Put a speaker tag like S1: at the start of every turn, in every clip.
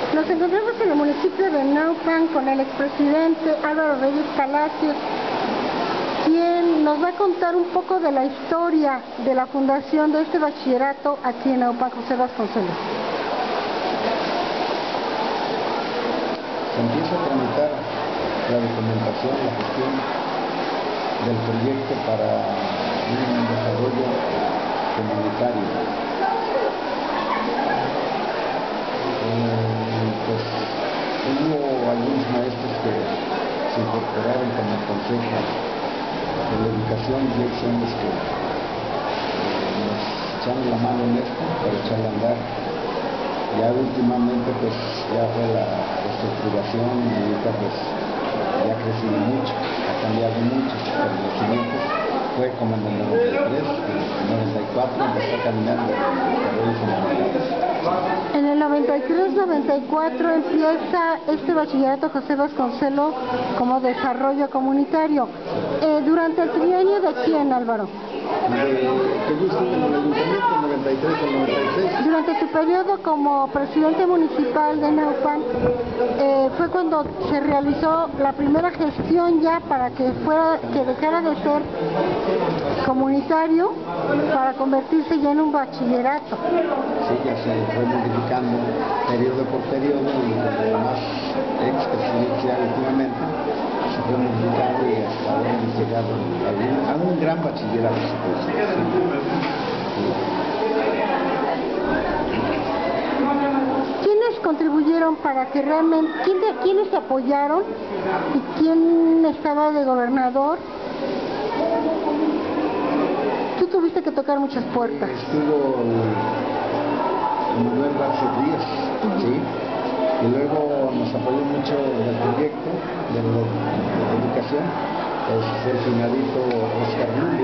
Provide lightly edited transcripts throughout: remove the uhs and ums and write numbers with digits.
S1: Nos encontramos en el municipio de Naucalpan con el expresidente Álvaro Reyes Palacios, quien nos va a contar un poco de la historia de la fundación de este bachillerato aquí en Naucalpan, José Vasconcelos.
S2: Se empieza a tramitar la documentación, la gestión del proyecto para un desarrollo comunitario. Pues hubo algunos maestros que se incorporaron como consejo de la educación y ellos son los que nos echaron la mano en esto para echarle a andar. Ya últimamente pues ya fue la reestructuración y ahorita pues ya ha crecido mucho, ha cambiado mucho sus conocimientos. Fue como en el 93, en el 94 empezó a caminar los desarrollos humanitarios.
S1: En el 93-94 empieza este bachillerato José Vasconcelos como desarrollo comunitario. ¿Durante el trienio de quién, Álvaro?
S2: Que yo estuve en el ayuntamiento del 93 al 96.
S1: Durante tu periodo como presidente municipal de Naucalpan, fue cuando se realizó la primera gestión ya para que dejara de ser comunitario para convertirse ya en un bachillerato.
S2: Sí, ya se fue modificando periodo por periodo y lo más experiencia últimamente se fue modificando y hasta ahora hemos llegado a un gran bachillerato.
S1: ¿Quiénes contribuyeron para que realmente, quiénes te apoyaron y quién estaba de gobernador? Tú tuviste que tocar muchas puertas.
S2: Estuvo Manuel García Díaz, ¿sí? Y luego nos apoyó mucho en el proyecto de la educación, el finadito Oscar Julio,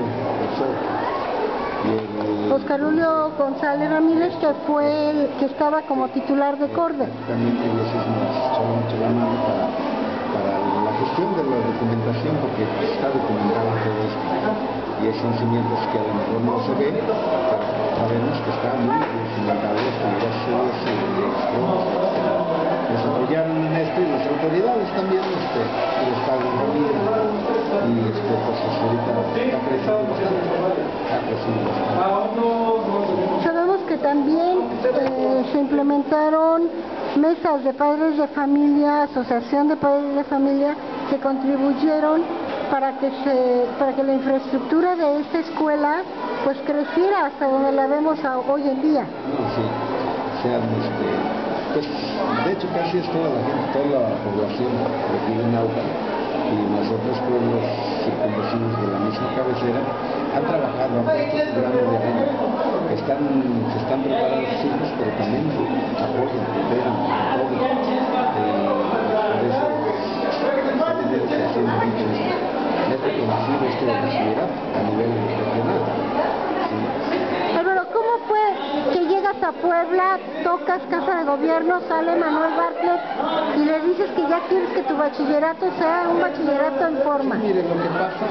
S1: Oscar Julio González Ramírez, que fue el que estaba como titular de CORDE.
S2: También ellos nos echaron mucho la mano para la gestión de la documentación, porque está documentado todo esto y son cimientos que a lo mejor no se ve, pero sabemos que está muy documentado esto y gracias nos apoyaron en esto y las autoridades también, el Estado de Ramírez y pues ahorita está creciendo bastante.
S1: Sabemos que también se implementaron mesas de padres de familia, asociación de padres de familia, que contribuyeron para que la infraestructura de esta escuela pues creciera hasta donde la vemos hoy en día.
S2: Sí, o sea, pues de hecho casi es toda la gente, toda la población que vive en Naucalpan y nosotros pueblos circunvecinos de la misma cabecera han trabajado en estos programas de apoyo. Se están preparando sus hijos, pero también apoyan, cooperan todo. Por eso se haciendo mucho reconocido este bachillerato a nivel regional. Sí.
S1: Álvaro, ¿cómo fue que llegas a Puebla, tocas Casa de Gobierno, sale Manuel Bartlett y le dices que ya quieres que tu bachillerato sea un bachillerato en forma?
S2: Sí, mire, lo que pasa,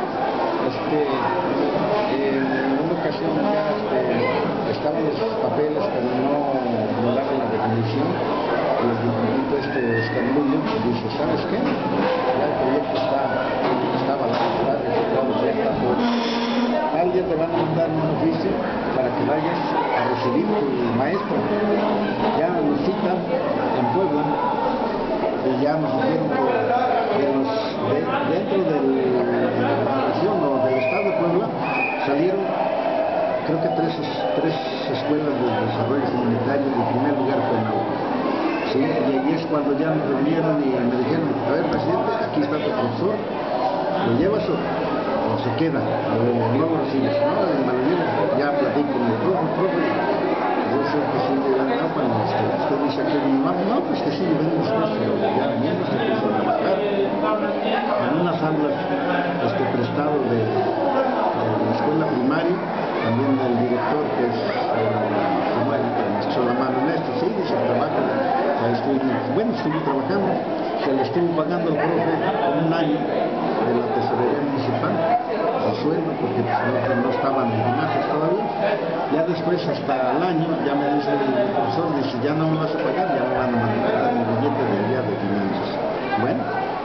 S2: en una ocasión ya estaban los papeles, pero no daban la definición. El ayuntamiento Escandullo dice, ¿sabes qué? Ya el proyecto está avalado, está registrado, ya está por... Tal día te van a mandar un oficio para que vayas a recibir tu maestro. Ya nos citan en Puebla y ya nos dijeron que dentro de la región o del estado de Puebla salieron creo que tres escuelas de desarrollo comunitario. En primer lugar fue Naucalpan. Sí, y ahí es cuando ya me reunieron y me dijeron, a ver presidente, aquí está tu profesor, ¿lo llevas o se queda? No lo recibes, ¿no? Ya platico con el profe, yo soy el presidente de Naucalpan, usted dice que mi mamá, no, pues que sí, venimos pero ya venimos a trabajar en unas aulas prestado de la escuela primaria, también del director que es Samuel, que me echó la mano en esto, sí, dice, trabaja. Estuve trabajando, se le estuvo pagando al profe un año de la tesorería municipal, el sueldo, porque no estaban en imágenes todavía. Ya después, hasta el año, ya me dice el profesor, dice, ya no me vas a pagar, ya me van a mandar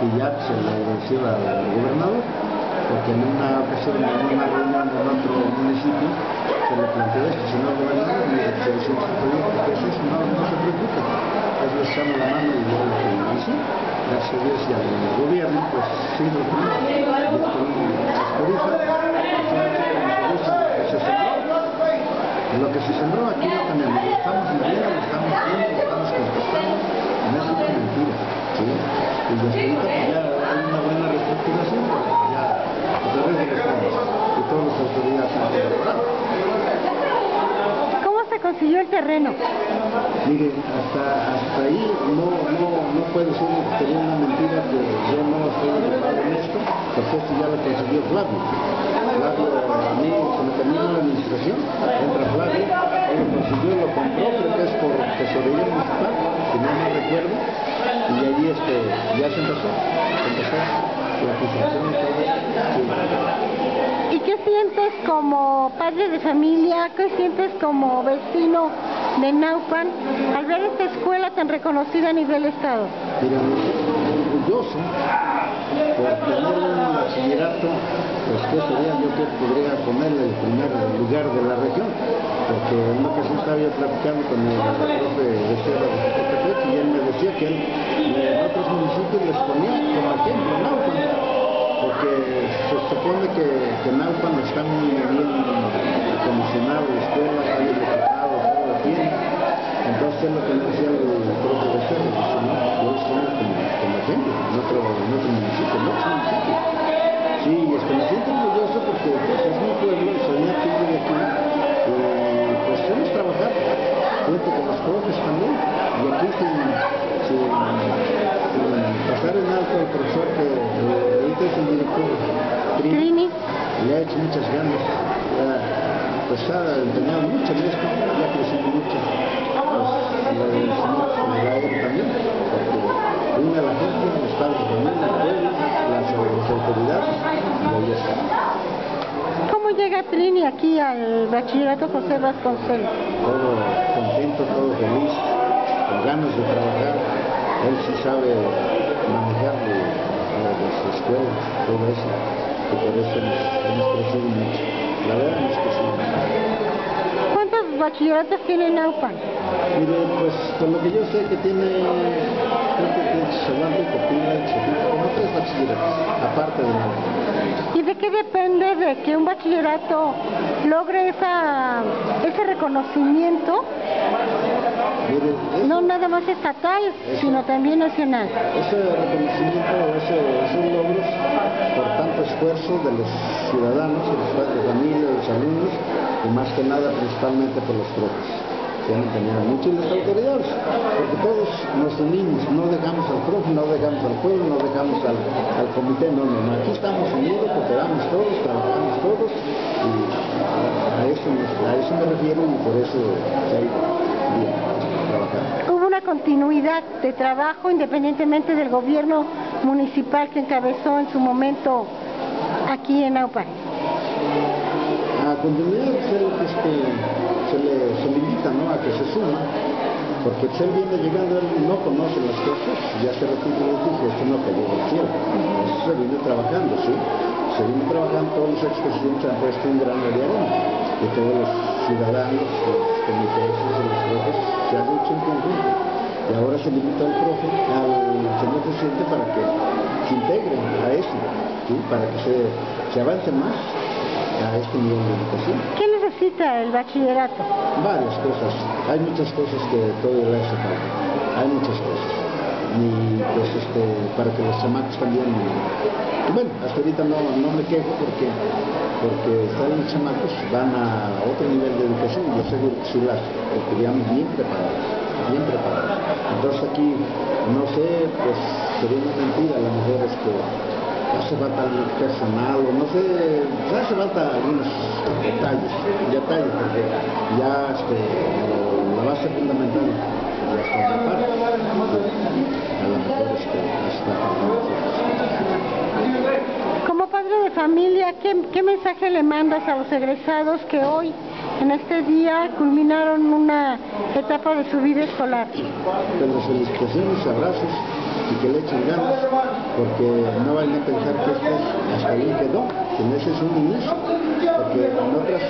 S2: ya se le anunció al gobernador, porque en una ocasión, en una reunión en otro municipio, se le planteó esto: señor gobernador, mire, se hizo este proyecto, ¿qué es eso? No se preocupe, es le echamos la mano y yo lo que hice, gracias a Dios y al gobierno, pues sí lo tenemos. Y las cobijas, lo que se sembró aquí no tenemos, lo estamos viviendo, lo estamos viendo, lo estamos constatando, no es una mentira, ¿sí? Y desde ahorita pues ya hay una buena reestructuración, porque ya a través de los fondos y todas las autoridades han colaborado.
S1: ¿Cómo se consiguió el terreno?
S2: Mire, hasta ahí no puede ser que sería una mentira que yo no estoy ocupado en esto, porque esto ya lo consiguió Flavio. Flavio, a mí, cuando termina la administración, entra Flavio, él lo consiguió, lo compró, creo que es por tesorería municipal, si no me recuerdo, y ahí ya se empezó la construcción y todo. Sí.
S1: ¿Y qué sientes como padre de familia, qué sientes como vecino de Naupan al ver esta escuela tan reconocida a nivel estado?
S2: Mira, orgulloso por tener un bachillerato, pues que sería yo que podría ponerle el primer lugar de la región, porque en una ocasión estaba yo platicando con el profe de Sierra de Zacatepec y él me decía que él en otros municipios les ponía como ejemplo Naupan, porque se supone que Naupan está muy bien acondicionado, la escuela, está bien equipado, todo lo tiene. Entonces es lo que me decía el profe de Sierra, dice, no, yo los pongo como ejemplo en otro municipio, en otros municipios. Sí, me siento orgulloso porque pues, es mi pueblo, soy nativo de aquí, y pues hemos trabajado junto con los profes también, y aquí sin pasar en alto al profesor que ahorita es el director Trini, le ha hecho muchas ganas, pues ha empeñado mucho en esto, ya ha crecido mucho, pues le agradecemos a él también, porque une a la gente, los padres de familia, el pueblo, las autoridades, y ahí está.
S1: ¿Cómo llega Trini aquí al bachillerato José Vasconcelos?
S2: Todo contento, todo feliz, con ganas de trabajar. Él sí sabe manejar las escuelas, todo eso, y por eso hemos crecido mucho. La verdad hemos crecido mucho.
S1: ¿Cuántos bachilleratos tiene Naupan?
S2: Mire, pues con lo que yo sé que tiene, creo que tiene Chihuahua, Copila, Chapita, como 3 bachilleratos, aparte de Naupan.
S1: ¿Y de qué depende de que un bachillerato logre ese reconocimiento?
S2: Mire,
S1: No nada más estatal, sino también nacional.
S2: Ese reconocimiento, esos logros, por tanto esfuerzo de los ciudadanos, de los padres de familia, de los alumnos, y más que nada principalmente por los profes, que han empeñado mucho, y las autoridades, porque todos nos unimos, no dejamos al profe, no dejamos al pueblo, no dejamos al comité, no, aquí estamos unidos, cooperamos todos, trabajamos todos, y a eso me refiero, y por eso hay bien trabajar.
S1: Hubo una continuidad de trabajo independientemente del gobierno municipal que encabezó en su momento aquí en Naupan.
S2: A continuidad se le invita, ¿no?, a que se suma, porque él viene llegando, él no conoce las cosas, ya se repite y dice, esto no cayó del cielo, eso se viene trabajando, ¿sí? Se viene trabajando, todos los expresidentes han puesto un grano de arena, y todos los ciudadanos, los comités, los profes, se han hecho en conjunto, y ahora se le invita al profe, al señor presidente, para que se integren a eso, ¿sí?, para que se avance más a este nivel de educación.
S1: ¿Qué necesita el bachillerato?
S2: Varias cosas, hay muchas cosas que todavía le hace falta, hay muchas cosas, y pues para que los chamacos también, bueno, hasta ahorita no me quejo porque todos los chamacos van a otro nivel de educación, y yo seguro que sí porque digamos bien preparados, entonces aquí, no sé, pues sería una mentira, a lo mejor hace falta algún personal, o no sé, hace falta algunos detalles, porque ya la base fundamental ya está preparada. A lo mejor hace falta.
S1: Como padre de familia, ¿qué mensaje le mandas a los egresados que hoy, en este día, culminaron una etapa de su vida escolar?
S2: Pues las felicitaciones, abrazos, y que le echen ganas, porque no vayan a pensar que esto es hasta ahí quedó, que ese es un inicio, porque en otras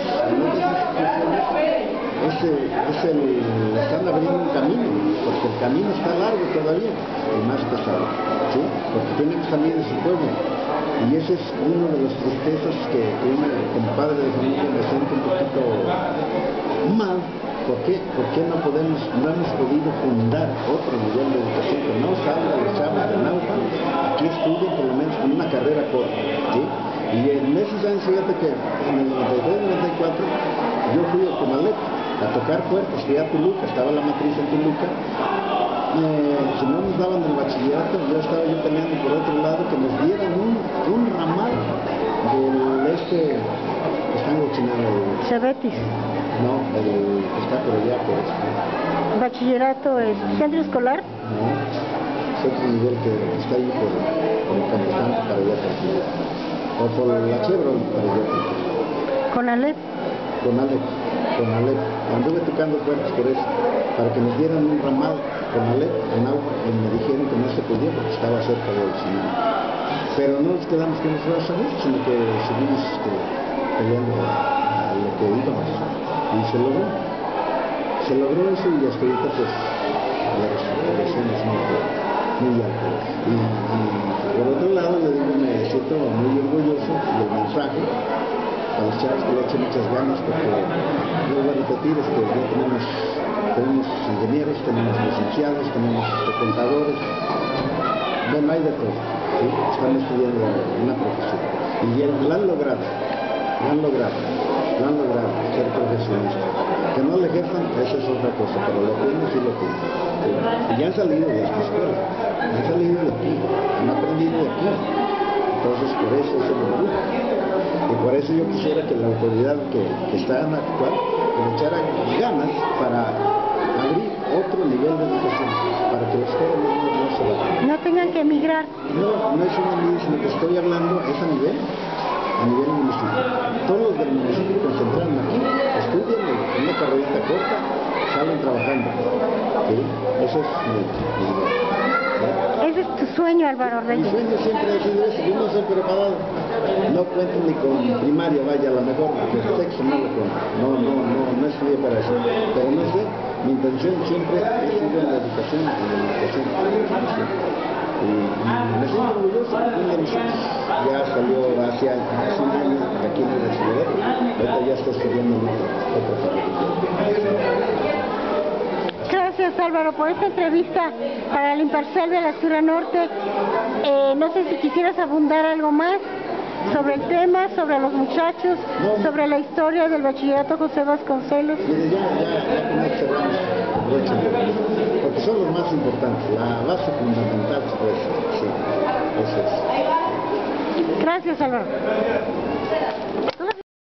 S2: instituciones están abriendo un camino, porque el camino está largo todavía y más pesado, ¿sí? Porque tienen que salir de su pueblo. Y ese es uno de los tristezas que uno como padre de familia me siento un poquito mal. ¿Por qué? Porque no hemos podido fundar otro nivel de educación que no salga los chavos de Nauta, aquí estudien por lo menos con una carrera corta, ¿sí? Y en esos años, fíjate que en el 93-94 yo fui a Comalep a tocar puertas, fui a Toluca, estaba la matriz en Toluca. Si no nos daban el bachillerato, estaba yo peleando por otro lado que nos dieran un ramal del que está en Huachinango.
S1: Cebetis.
S2: No, el que está por allá, por eso.
S1: ¿Bachillerato es centro escolar?
S2: No, es otro nivel que está ahí por el Camposanto para allá, o por la Chevron para allá.
S1: ¿Con Alep?
S2: Con Alep. Anduve tocando puertas por eso, para que nos dieran un ramal con Alep en agua, y me dijeron que no se podía porque estaba cerca del cine. Pero no nos quedamos con los brazos abiertos, sino que seguimos peleando a lo que íbamos. Y se logró eso, y hasta ahorita pues la recuperación es muy alta. Y por otro lado, yo digo, me siento muy orgulloso del mensaje a los chavos que le echen muchas ganas, porque yo voy a repetir, ya tenemos ingenieros, tenemos licenciados, tenemos contadores, bueno, hay de todo, ¿sí? Están estudiando una profesión y la han logrado ser profesionistas. Que no le ejerzan, eso es otra cosa, pero lo tienen, sí lo tienen, ¿sí? Y ya han salido de esta escuela, han salido de aquí, han aprendido de aquí. Entonces, por eso es el orgullo. Y por eso yo quisiera que la autoridad que está en actual le echara ganas para abrir otro nivel de educación, para que los jóvenes no se vayan.
S1: No tengan que emigrar.
S2: No es una medida, sino que estoy hablando, es a nivel municipio. Todos los del municipio concentraron aquí, estudian en una carrerita corta, salen trabajando. ¿Sí? Eso es mi idea.
S1: Ese es tu sueño, Álvaro Reyes.
S2: Mi sueño siempre ha sido ese. Yo no soy preparado, no cuento ni con primaria, vaya, a lo mejor el sexo no lo cuento, no estudié para eso, pero no sé, mi intención siempre ha sido la educación, y me siento orgulloso porque uno de mis hijos ya salió hace un año de aquí en el bachillerato, ahorita ya está estudiando en otra facultad.
S1: Gracias, Álvaro, por esta entrevista para el Imparcial de la Sierra Norte. No sé si quisieras abundar algo más sobre el tema, sobre los muchachos, sobre la historia del bachillerato José Vasconcelos.
S2: Mire, ya con esto cerramos, porque son los más importantes, la base fundamental, pues, sí, eso es.
S1: Gracias, Álvaro.